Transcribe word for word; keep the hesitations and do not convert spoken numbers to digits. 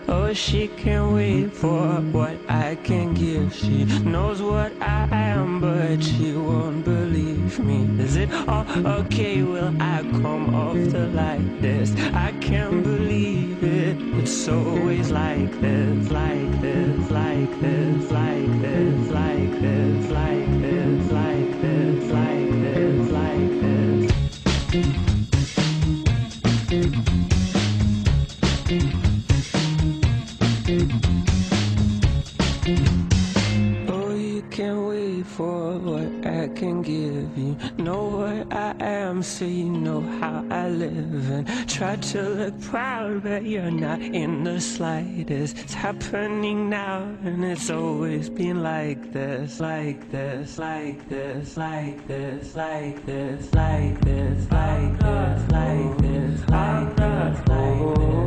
Oh, she can't wait for what I can give. She knows what I am, but she won't believe me. Is it all okay? Will I come after like this? I can't believe it. It's always like this, like this, like this, like this, like this, like this, like this, like this, like this. Oh, you can't wait for what I can give you. Know what I am, so you know how I live. And try to look proud, but you're not in the slightest. It's happening now, and it's always been like this, like this, like this, like this, like this, like this, like this, like this, like this, like this.